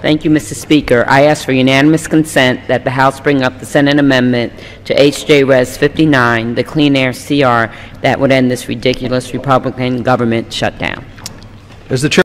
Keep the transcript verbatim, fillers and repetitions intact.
Thank you, Mister Speaker. I ask for unanimous consent that the House bring up the Senate amendment to H J Res fifty-nine, the Clean Air C R, that would end this ridiculous Republican government shutdown. As the chair